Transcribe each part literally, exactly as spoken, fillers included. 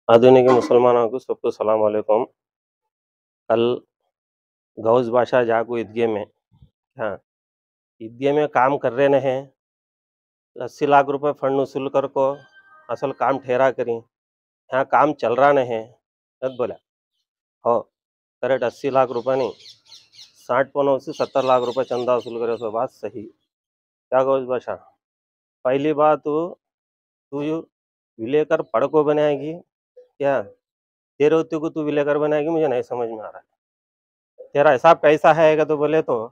आधुनिक मुसलमानों को सबको सलाम अलैकुम। कल गौस बादशाह जाको ईदगाह में हाँ ईदगाह में काम कर रहे हैं। अस्सी लाख रुपए फंड वसूल कर को असल काम ठहरा करी यहाँ काम चल रहा नहीं नत बोला हो करेक्ट अस्सी लाख रुपए नहीं साठ पौनों से सत्तर लाख रुपए चंदा वसूल करे तो बात सही क्या गौस बादशाह। पहली बात तो तू विलेकर पढ़ को बनाएगी क्या तेरे होते को तू विलेकर बनाएगी मुझे नहीं समझ में आ रहा है। तेरा हिसाब कैसा है क्या तो बोले तो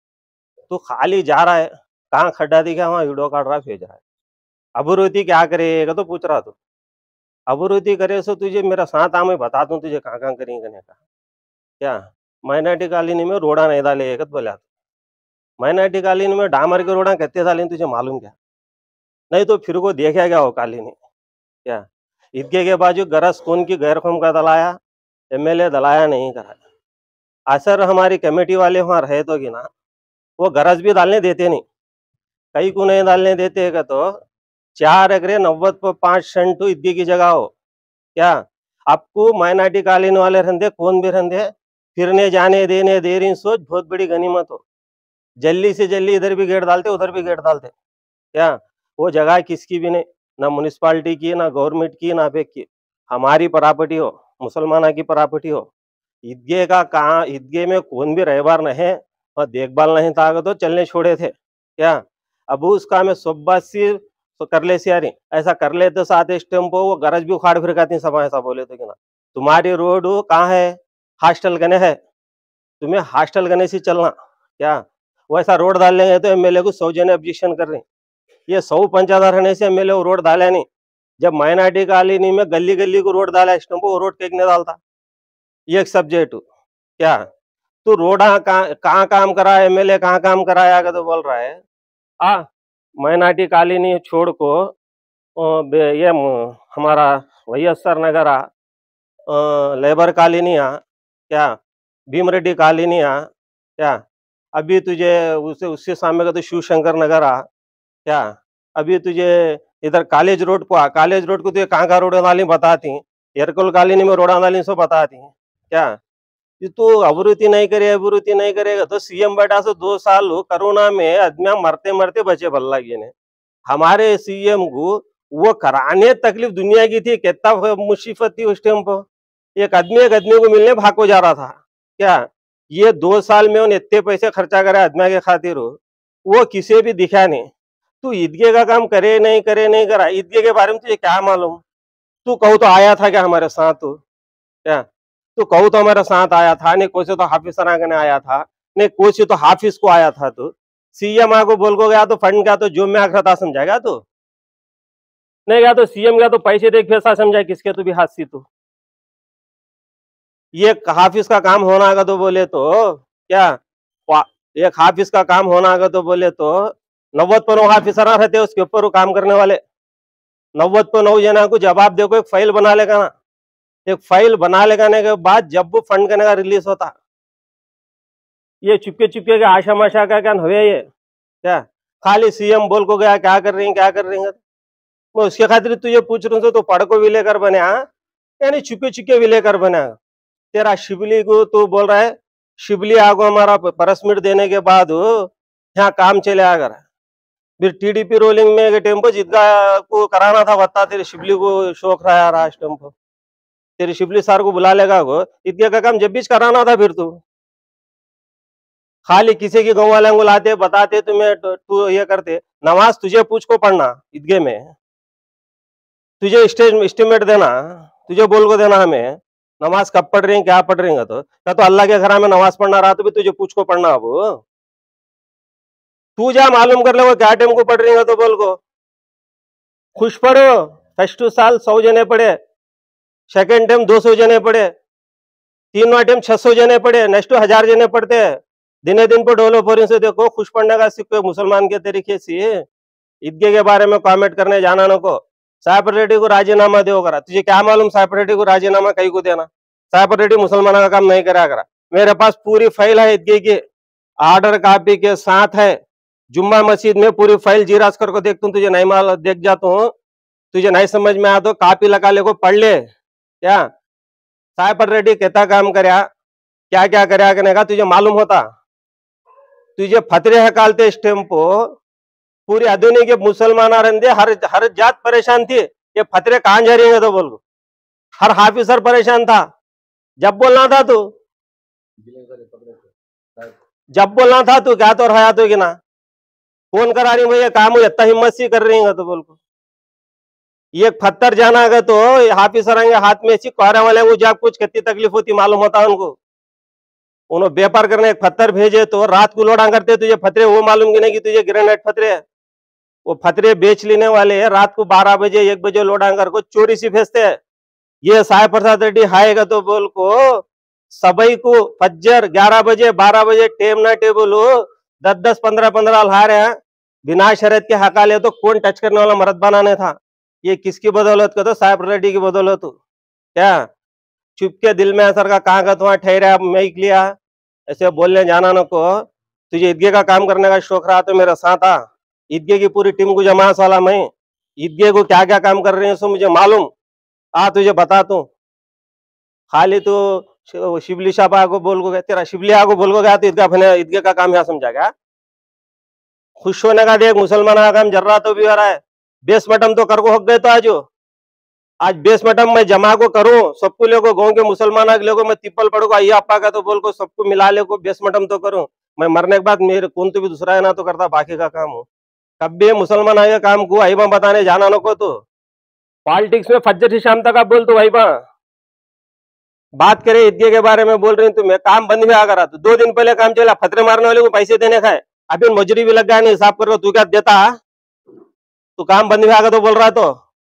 तू खाली जा रहा है कहाँ खड्डा दिखा वहाँ वीडियो काट रहा भेज रहा है। अबूरुति क्या करेगा तो पूछ रहा तू अबूरुति करे सो तुझे मेरा साथ आ मैं बता दूं तुझे कहाँ कहाँ करेंगे का क्या माइनॉरिटी कॉलोनी में रोड़ा नहीं डालेगा तो बोला माइनॉरिटी कॉलोनी में डामर के रोड़ा कहते डाले तुझे मालूम क्या नहीं तो फिर को देखा गया हो कॉलोनी क्या ईदगाह के बाजू गरज कौन की गैर कौम का दलाया एमएलए दलाया नहीं करा असर हमारी कमेटी वाले वहाँ रहे तो कि ना वो गरज भी डालने देते नहीं कई को नहीं डालने देते का तो चार एकरे नब्बे पर पाँच सेंट तो ईदगाह की जगह हो क्या आपको माइनॉरिटी कॉलोनी वाले रहते कौन भी रहते फिरने जाने देने दे रही सोच बहुत बड़ी गनीमत हो। जल्दी से जल्दी इधर भी गेट डालते उधर भी गेट डालते क्या वो जगह किसकी भी नहीं ना म्यूनिसपालिटी की ना गवर्नमेंट की ना बेक की हमारी प्रॉपर्टी हो मुसलमाना की प्रॉपर्टी हो। ईदगाह का कहाँ ईदगाह में कौन भी रहबार नहीं और देखभाल नहीं था तो चलने छोड़े थे क्या अब उसका में सोबासी तो कर ले सियारी ऐसा कर ले तो साथ टेम्पो वो गरज भी उखाड़ फिर कहती सब ऐसा बोले तो कि ना तुम्हारी रोड कहाँ है हॉस्टल गने है तुम्हें हॉस्टल गने से चलना क्या वैसा रोड डाल लेंगे तो एमएलए को सौ जने ऑब्जेक्शन कर रहे ये सौ पंचायत रहने से एमएलए वो रोड डाला नहीं। जब माइनॉरिटी कॉलोनी में गली गली को रोड डाला टेम्पो वो रोड टेकने डालता ये एक सब्जेक्ट क्या तो रोड कहाँ काम करा एमएलए कहाँ काम कराया तो बोल रहा है आ माइनॉरिटी कॉलोनी छोड़ को ये हमारा वैएसआर नगर आ लेबर कॉलोनी आ क्या भीमरेड्डी कॉलोनी आ क्या अभी तुझे उसे उससे सामने का तो शिवशंकर नगर आ क्या अभी तुझे इधर कॉलेज रोड को आ कॉलेज रोड को तुझे कहाँ कहाँ रोड डाली बताती एयरकोल कॉलोनी में रोड डाली सो बताती क्या तू अभिवृद्धि नहीं करे अभिवृद्धि नहीं करेगा तो सीएम बैठा सो दो साल कोरोना में आदमी मरते मरते बचे बल्ला की ने हमारे सीएम को वो कराने तकलीफ दुनिया की थी कितना मुसीबत थी उस टाइम पर एक आदमी एक आदमी को मिलने भागो जा रहा था क्या ये दो साल में उन्हें इतने पैसे खर्चा करे आदमी के खातिर वो किसी भी दिखा नहीं। तू ईदगाह का काम करे नहीं करे नहीं करा ईदगाह के बारे में तुझे क्या मालूम तू कहू तो आया था क्या हमारे साथ तू क्या तो कहू तो हमारे साथ आया था नहीं कोई से तो हाफिज सरागने आया था नहीं कोई से तो हाफिज को आया था तो सीएम आको बोल को गया तो फंड गया तो जो मैं आखिर समझाएगा तो नहीं गया तो सीएम गया तो पैसे देख पैसा समझाए किसके तो भी हाथ सी तो ये हाफिज का काम होना आगा तो बोले तो क्या एक हाफिज का काम होना आगा तो बोले तो नब्बे पर नौ हाफिजर रहते उसके ऊपर वो काम करने वाले नब्बे पर नौ जना को जवाब देखो एक फाइल बना लेगा ना एक फाइल बना लगाने के बाद जब वो फंड करने का रिलीज होता ये चुपके चुपके के आशा माशा का क्या हुए ये क्या खाली सीएम बोल को गया क्या कर रही है क्या कर रही है मैं उसके खातिर तुझे पूछ रहा हूँ तो पढ़ को विलेकर बने यानी चुपके चुपके विलेकर बना तेरा शिबली को तो बोल रहा है शिबली आगो हमारा परसमिट देने के बाद यहाँ काम चले आकर फिर टीडीपी रोलिंग में टेम्पो ईदगाह को कराना था बता तेरे शिबली को शौक रहा यार आज टेम्पो तेरे शिबली सर को बुला लेगा को ईदगाह का काम जब भी कराना था फिर तू खाली किसी की गाँव वाले को लाते बताते तुम्हें तू ये करते नमाज तुझे पूछ को पढ़ना ईदगाह में तुझे स्टेज एस्टिमेट देना तुझे बोल को देना हमें नमाज कब पढ़ रही है क्या पढ़ रही है तो क्या तो अल्लाह के घर में नमाज पढ़ना रहा तो भी तुझे पूछ को पढ़ना अब तू जा मालूम कर ले वो क्या टाइम को पढ़ रही है तो बोल को खुश पढ़ो फर्स्ट साल सौ जने पढ़े सेकेंड टाइम दो सौ जने पढ़े तीनवा टाइम छह सौ जने पढ़े नेक्स्ट हजार जने पढ़ते हैं दिने दिन पर डोलो पोरी से देखो खुश पढ़ने का सीखो मुसलमान के तरीके से ईदगाह के बारे में कमेंट करने जाना न को साहिब रेड्डी को राजीनामा दो करा तुझे क्या मालूम साहिब रेड्डी को राजीनामा कहीं को देना साहिब रेड्डी मुसलमानों का काम नहीं करा करा मेरे पास पूरी फाइल है ईदगाह की ऑर्डर कॉपी के साथ है जुम्मा मस्जिद में पूरी फाइल जीरास करके देखता हूँ तुझे नहीं माल देख जाता हूँ तुझे नहीं समझ में आया तो कॉपी लगा ले को पढ़ ले क्या सायपर रेड्डी कहता काम करया, क्या क्या करया करने का तुझे मालूम होता? तुझे फतरे हकालते इस टेम्पो पूरी आधुनिक मुसलमान रंदे हर हर जात परेशान थी, ये फतरे कहां जा रही है तो बोल, हर हाफिसर परेशान था। जब बोलना था तू जब बोलना था तू क्या तो रहा तो कि ना फोन करा रही भैया काम इतना हिम्मत सी कर रही है तो बोल को ये पत्थर जाना अगर तो हाफिसर आएंगे हाथ में सी कोहरा वाले को जब कुछ कितनी तकलीफ होती मालूम होता है उनको। उन्होंने व्यापार करने एक पत्थर भेजे तो रात को लोडा करते तुझे फतरे वो मालूम की नहीं कि तुझे ग्रेनेड फतरे है। वो फतरे बेच लेने वाले रात को बारह बजे एक बजे लोडा कर को चोरी सी भेजते हैं। ये साय प्रसाद रेड्डी हाएगा तो बोल को सबई को फज्जर ग्यारह बजे बारह बजे टेम ना टेबल दस दस पंद्रह पंद्रह ला रहे हैं बिना शरत के हकाले तो कौन टच करने वाला मर्द बनाने था। ये किसकी बदौलत का तो साहब रेड्डी की बदौलत हो क्या चुप के दिल में असर का कहाँ का तुम्हारा ठहरा मैं लिया ऐसे बोलने जाना न को तुझे ईदगे का काम करने का शौक रहा तो मेरा साथ आ ईदगे की पूरी टीम को जमात वाला मैं ईदगे को क्या क्या काम कर रहे हैं सो मुझे मालूम आ तुझे बता तू खाली तो शिवली शापा को बोल को तेरा शिवलिया को बोल को गया तो ईदगा ईदगे का काम यहाँ समझा गया खुश होने का देख मुसलमान का काम जर्रा तो भी हो रहा है बेस मटम तो कर को हक गए तो आज आज बेस मटम मैं जमा को करूं सबको ले को गाँव के मुसलमान ले को मैं तिप्पल पड़ू अय्या अप्पा का तो बोल को सबको मिला ले को बेस मटम तो करूं मैं मरने के बाद मेरे कौन तो भी दूसरा है ना तो करता बाकी का काम हो कब भी मुसलमान आगे काम को अहिबा बताने जाना नको तो पॉलिटिक्स में फज्जर से शाम तक आप बोल तो अहिबा बात करे ईदगे के बारे में बोल रही हूँ मैं काम बंद भी आ करा तो दो दिन पहले काम चला फतरे मारने वाले को पैसे देने का है अभी मजूरी भी लग गया नहीं हिसाब कर तू क्या देता तू काम बंद भी आगा तो बोल रहा तो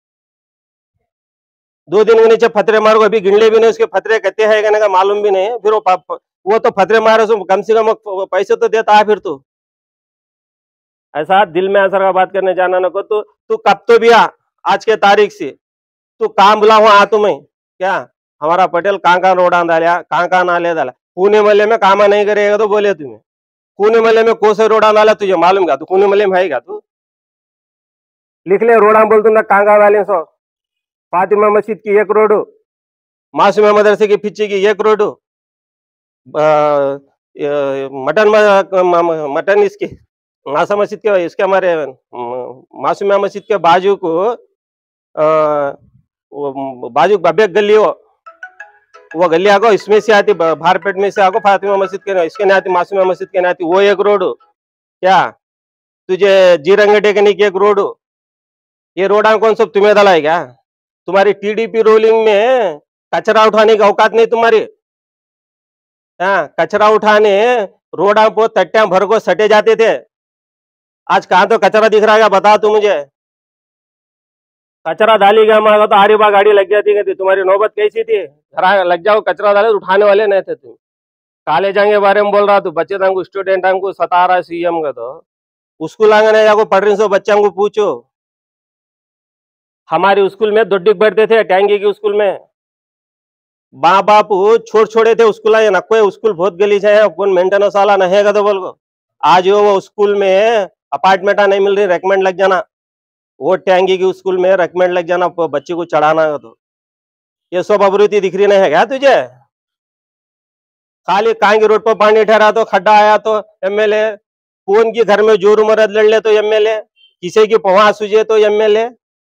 दो दिन के नीचे फतरे मारो अभी गिनले भी नहीं उसके फतरे कहते हैं कहने का मालूम भी नहीं फिर वो वो तो फतरे मारे सो कम से कम पैसे तो देता है फिर तू ऐसा दिल में असर का बात करने जाना ना को तो तू कब तो भी आ आज के तारीख से तू काम बुला हुआ आ तुम्हें क्या हमारा पटेल कहाँ कहाँ रोड डालिया कहाँ कहाँ नाले डाला पुणे मल्ले में काम नहीं करेगा तो बोले तुम्हें पुणे मल्ले में कौन से रोड डाला तुझे मालूम का तू पुणे मल्ले में है तू लिख ले रोड बोल तुम कहाँ कहाँ वाले सो फातिमा मस्जिद की एक रोड मासूमिया मदरसे की पीछे की एक रोड मटन मटन इसकी मासा मस्जिद के इसके हमारे मासूमिया मस्जिद के बाजू को बाजू बब्बे गली हो वो गली आगो इसमें से आती भारपेट में से आगो फातिमा मस्जिद के इसके नहीं आती मासूमिया मस्जिद के नहीं आती वो एक रोड क्या तुझे जीरंगटे के नीचे एक रोड ये रोड कौन सब तुम्हें दला है क्या तुम्हारी टीडीपी रोलिंग में कचरा उठाने की औकात नहीं तुम्हारी हाँ कचरा उठाने रोडा को तट्टियां भर को सटे जाते थे आज कहां तो कचरा दिख रहा है बता तू मुझे कचरा डाली गया मांगा तो आरी बार गाड़ी लग जाती थी तुम्हारी नौबत कैसी थी घर लग जाओ कचरा डाले उठाने वाले नहीं थे तुम कॉलेज के बारे में बोल रहा तू बच्चे को स्टूडेंट को सता रहा है सीएम का तो स्कूल आंगने जाको पढ़ रही सो बच्चा को पूछो हमारे स्कूल में दो डिग बैठते थे टैंगी की स्कूल में माँ बाप छोड़ छोड़े थे स्कूल आए नको स्कूल बहुत गली है कौन मेंटेनेंस वाला नहीं है तो बोल को आज वो स्कूल में अपार्टमेंट नहीं मिल रही रेकमेंड लग जाना वो टैंगी की स्कूल में रेकमेंड लग जाना बच्चे को चढ़ाना तो ये सब अभिवृद्धि दिख रही नहीं है क्या तुझे खाली कांगी रोड पर पानी ठहरा तो खड्डा आया तो एमएलए कौन की घर में जोर मरद लड़ ले तो एमएलए किसी की पहुंच सूझे तो एमएलए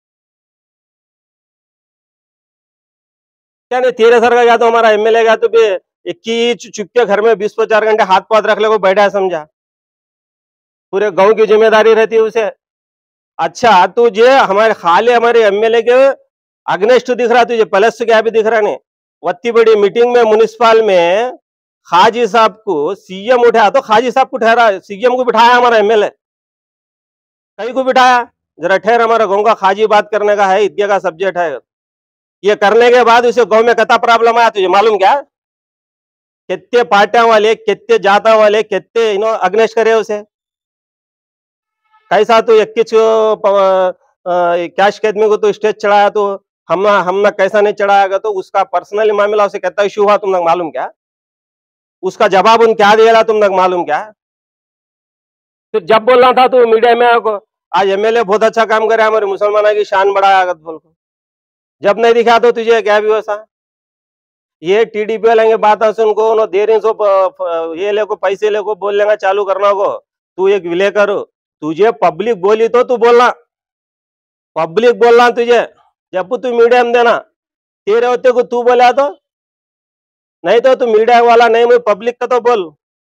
क्या नहीं तेरे सर का गया तो हमारा एमएलए गया तो इक्कीस चुप के घर में बीस पर चार घंटे हाथ पाथ रख ले को बैठा है समझा पूरे गांव की जिम्मेदारी रहती है उसे अच्छा तुझे हमारे खाली हमारे एमएलए के अग्नेस्ट दिख रहा तुझे प्लस क्या भी दिख रहा नहीं वत्ती बड़ी मीटिंग में म्युनिसिपल में खाजी साहब को सीएम उठाया तो खाजी साहब को ठहरा सीएम को बिठाया हमारा एमएलए कहीं को बिठाया जरा ठहर हमारा गाँव का खाजी बात करने का है ईदगे का सब्जेक्ट है ये करने के बाद उसे गांव में कता प्रॉब्लम आया तुझे मालूम क्या कितने पार्टियां वाले कितने जाता वाले कितने इनो अग्नेश करे उसे कैसा तो इक्कीस कैश आदमी को तो स्टेज चढ़ाया तो हम हमने कैसा नहीं चढ़ाया तो उसका पर्सनली मामला उसे कितना इशू हुआ तुम लोग मालूम क्या उसका जवाब उन क्या दिया तुम लोग मालूम क्या फिर जब बोलना था तो मीडिया में आज एमएलए बहुत अच्छा काम करे हमारे मुसलमानों की शान बढ़ाया बोल को जब नहीं दिखा तो तुझे क्या भी वैसा, ये टीडीपी वाले बात सुन को नो देरी सो ये लेको पैसे लेको बोल लेगा चालू करना को, तू एक विलेकर, तुझे पब्लिक बोली तो तू बोलना, पब्लिक बोलना तुझे, जब तू मीडिया में देना, तेरे होते को तू बोला तो नहीं, तो तू मीडिया वाला नहीं, मैं पब्लिक का तो बोल।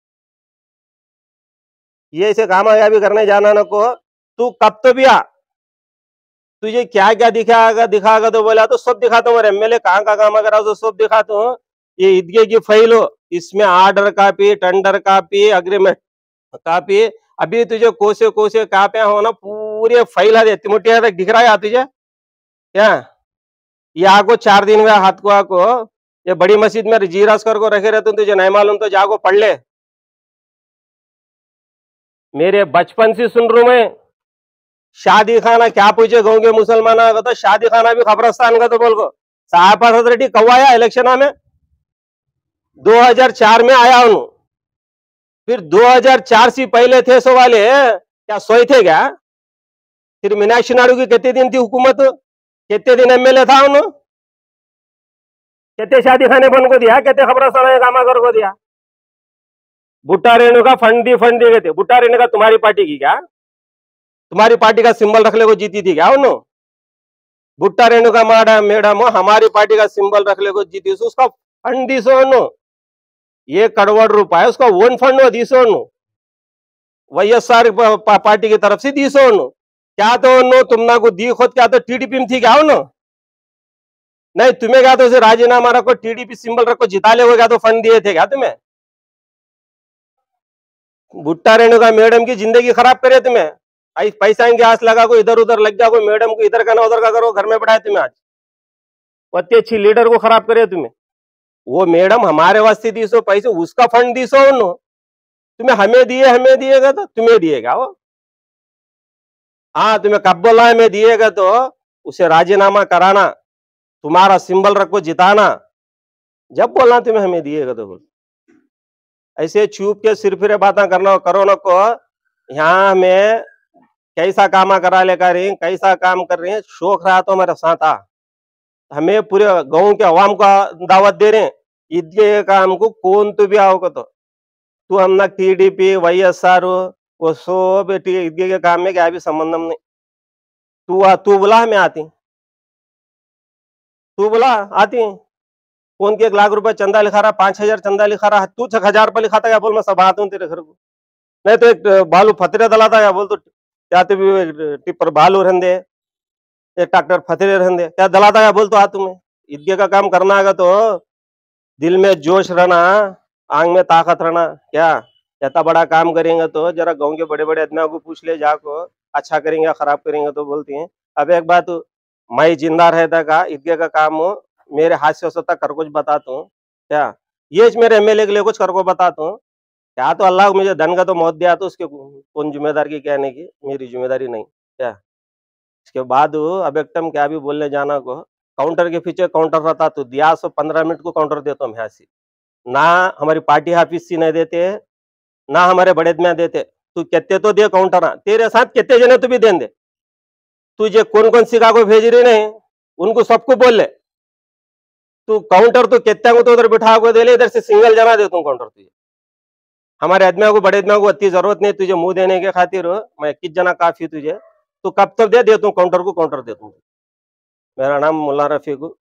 ये ऐसे कामयाबी करने जाना न को, तू कब तो भी आ, तुझे क्या क्या दिखाएगा दिखाएगा तो बोला तो सब दिखाता हूँ, एमएलए कहाँ का काम करा तो सब दिखाता हूँ। ये ईदगे की फाइल हो, इसमें order copy, tender copy, agreement copy, अभी तुझे कोसे कोसे कापियां हो ना, पूरी फाइल है मोटी तक दिख रहा है तुझे क्या? ये आगो चार दिन में हाथ को आको ये बड़ी मस्जिद में जीरास कर को रखे रहते, तुझे नहीं मालूम तो जाको पढ़ ले। मेरे बचपन से सुन रू मैं, शादी खाना क्या पूछे गाँव के मुसलमान का, तो शादी खाना भी खबरस्तान का तो बोल को साहब रेड्डी कब आया इलेक्शन में, दो हज़ार चार में आया हूं, फिर दो हज़ार चार से पहले थे सो वाले क्या सोए थे क्या? फिर मीनाक्षी नायडू की कितने दिन थी हुकूमत, कितने दिन एमएलए था उन्होंने, कितने शादी खाने बन को दिया, कितने खबरस्तान कामा कर को दिया। भुट्टा रेणु का फंड दी फंड दिए थे, भुट्टा रेणु का तुम्हारी पार्टी की क्या, तुम्हारी पार्टी का सिंबल रख ले को जीती थी क्या उन्होंने? भुट्टा रेणु का मैडम मैडम हमारी पार्टी का सिंबल रख ले को जीती, उसका फंड दी सो, ये करोड़ रुपए उसका ओन फंड हो दी सो, वाईएसआर पार्टी की तरफ से दी सो, क्या तो नो तुमना को दी खुद, क्या तो टीडीपी में थी क्या उन्होंने? नहीं तुम्हें क्या तो राजीनामा रखो, टीडीपी सिंबल रखो, जिता ले, क्या तो फंड दिए थे क्या तुम्हें? भुट्टा रेणु का मैडम की जिंदगी खराब करे तुम्हें, आई पैसा की आस लगा को इधर उधर लग जाओ, मैडम को इधर का ना उधर का करो, घर में बैठाए तुम्हें, आज इतनी अच्छी लीडर को खराब करे तुम्हें। वो मैडम हमारे वास्ते दी सो पैसे, उसका फंड दी सो उन्होंने, तुम्हें हमें दिए हमें दिएगा तो तुम्हें दिएगा वो, हाँ तुम्हें कब बोला हमें दिएगा तो उसे राजीनामा कराना, तुम्हारा सिंबल रखो जिताना, जब बोलना तुम्हें हमें दिएगा तो बोल। ऐसे चुप के सिर फिरे बातें करना करो न को, यहाँ हमें कैसा काम करा ले कर रही, कैसा काम कर रही है, शौक रहा तो मेरे साथ आ, हमें पूरे गांव के अवाम का दावत दे रहे हैं, ईदगे काम को कौन तो भी आओगे तो तू हम ना टीडीपी वाईएसआर वो सब ईदगे के काम में क्या भी संबंध नहीं, तू आ तू बोला हमें आती, तू बोला आती, कौन के एक लाख रुपए चंदा लिखा रहा, पांच हजार चंदा लिखा रहा, तू छह हजार रुपये लिखाता क्या बोल, मैं सब आता हूँ तेरे घर को, नहीं तो एक बालू फतरे दलाता क्या बोल, तो क्या तो भी टिप्पर बालू रहंदे, एक ट्रैक्टर फतरे रहंदे, क्या दलाता क्या बोल, तो आ तुम्हें ईदगे का काम करना है तो दिल में जोश रहना, आंग में ताकत रहना, क्या इतना बड़ा काम करेंगे तो जरा गांव के बड़े बड़े आदमियों को पूछ ले जाको, अच्छा करेंगे खराब करेंगे तो बोलती हैं। अब एक बात मैं जिंदा रहता का ईदगे का काम मेरे हाथ से हो सकता कर कुछ बताता हूँ क्या, ये मेरे एमएलए के लिए कुछ कर को बताता हूँ क्या, तो अल्लाह मुझे धन का तो मौत दिया तो उसके कौन जिम्मेदार की कहने की, मेरी जिम्मेदारी नहीं क्या। इसके बाद अब एक टाइम क्या भी बोलने जाना को, काउंटर के पीछे काउंटर रहता तो दिया सो पंद्रह मिनट को काउंटर देता हूँ यहाँ से, ना हमारी पार्टी ऑफिस से नहीं देते, ना हमारे बड़े में देते, तू कितने तो दे काउंटर, तेरे साथ कितने जने तू भी दे दे, तुझे कौन कौन सिखा को भेज रही नहीं उनको सबको बोल ले, तू काउंटर तो कितने को तो उधर बिठा को दे ले, इधर से सिंगल जना दे तू काउंटर, तुझे हमारे आदमियों को बड़े आदमियों को इतनी जरूरत नहीं तुझे मुंह देने के खातिर, मैं इक्कीस जना काफी तुझे, तो कब तक दे दे तू काउंटर को काउंटर दे तू। मेरा नाम मुल्ला रफीक।